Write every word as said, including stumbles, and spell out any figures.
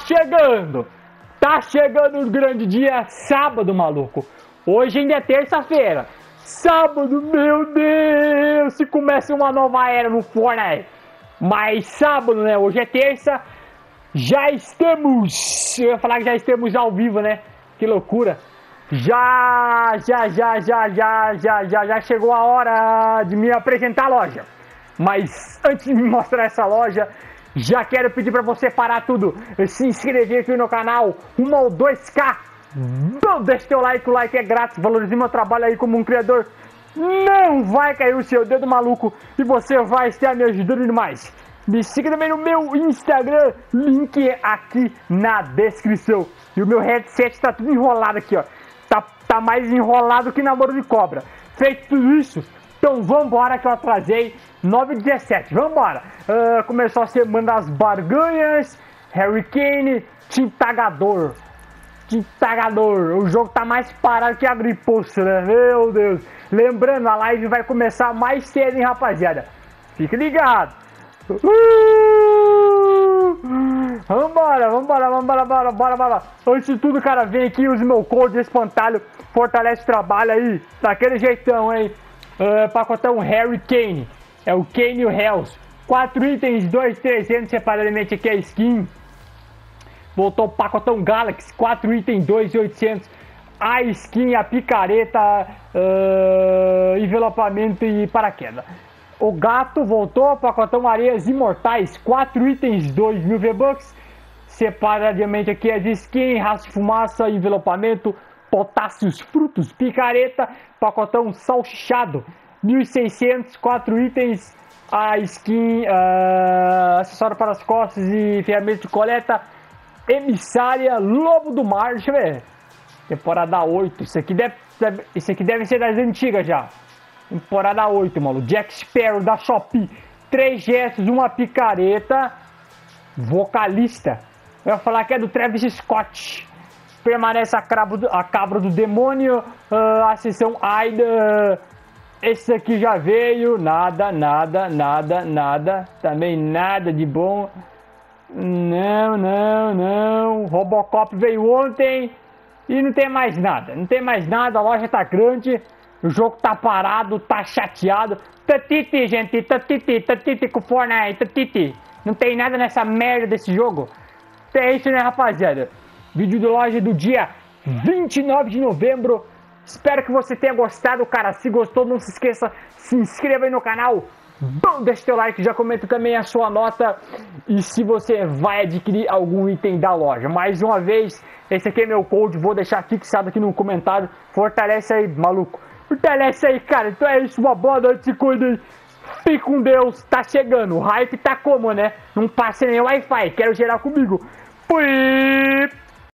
chegando. Tá chegando o grande dia, sábado, maluco. Hoje ainda é terça-feira. Sábado, meu Deus, se começa uma nova era no Fortnite. Mas sábado, né? Hoje é terça. Já estamos... Eu ia falar que já estamos ao vivo, né? Que loucura. Já, já, já, já, já, já, já, já chegou a hora de me apresentar a loja. Mas antes de me mostrar essa loja, já quero pedir para você parar tudo, se inscrever aqui no canal, rumo ao dois K. Não deixe teu like, o like é grátis, valorize meu trabalho aí como um criador. Não vai cair o seu dedo maluco e você vai estar me ajudando demais. Me siga também no meu Instagram, link aqui na descrição. E o meu headset tá tudo enrolado aqui, ó. Tá, tá mais enrolado que namoro de cobra. Feito tudo isso, então vambora que eu atrasei. nove e dezessete, vambora. Uh, começou a semana das barganhas. Harry Kane, Tintagador. Tintagador. O jogo tá mais parado que a griposa, né? Meu Deus. Lembrando, a live vai começar mais cedo, hein, rapaziada. Fique ligado. Uh! Vambora, vambora, vambora, bora, bora, bora. Antes de tudo, cara, vem aqui, use meu code espantalho. Fortalece o trabalho aí. Daquele jeitão, hein? Uh, pacotão Harry Kane. É o Kane e o Hells. quatro itens, dois mil e trezentos separadamente aqui a skin. Voltou o pacotão Galaxy. quatro itens, dois mil e oitocentos. A skin, a picareta, uh, envelopamento e paraquedas. O gato voltou o pacotão Areias Imortais. quatro itens, dois mil V-Bucks. Separadamente aqui as skins, raça de fumaça, envelopamento, potássios, frutos, picareta, pacotão salsichado. mil e seiscentos, quatro itens, a skin, uh, acessório para as costas e ferramenta de coleta, emissária, lobo do mar, deixa eu ver, temporada oito, isso aqui deve, isso aqui deve ser das antigas já, temporada oito, mano, Jack Sparrow da Shopee, três gestos, uma picareta, vocalista, eu ia falar que é do Travis Scott, permanece a, cravo, a cabra do demônio, uh, a sessão Aida. Esse aqui já veio, nada, nada, nada, nada, também nada de bom, não, não, não, Robocop veio ontem e não tem mais nada, não tem mais nada, a loja tá grande, o jogo tá parado, tá chateado, tatiti gente, tatiti, tatiti com Fortnite, tatiti, não tem nada nessa merda desse jogo, é isso né rapaziada, vídeo de loja do dia vinte e nove de novembro. Espero que você tenha gostado, cara. Se gostou, não se esqueça, se inscreva aí no canal. Bom, deixa teu like, já comenta também a sua nota e se você vai adquirir algum item da loja. Mais uma vez, esse aqui é meu code, vou deixar fixado aqui no comentário. Fortalece aí, maluco. Fortalece aí, cara. Então é isso, uma boa noite, se cuida aí. Fique com Deus, tá chegando. O hype tá como, né? Não passa nem Wi-Fi, quero gerar comigo. Fui!